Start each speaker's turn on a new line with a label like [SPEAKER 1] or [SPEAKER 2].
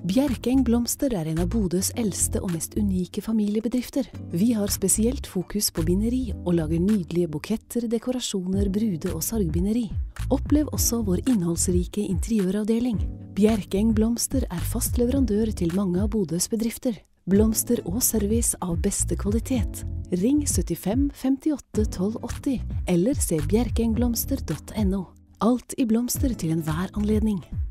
[SPEAKER 1] Bjerkeng Blomster er en av Bodøs eldste og mest unike familiebedrifter. Vi har spesielt fokus på binderi og lager nydelige buketter, dekorasjoner, brude- og sargbinderi. Opplev også vår innholdsrike interiøravdeling. Bjerkeng Blomster er fast leverandør til mange av Bodøs bedrifter. Blomster og service av beste kvalitet. Ring 75 58 12 80 eller se bjerkengblomster.no. Alt i blomster til enhver anledning.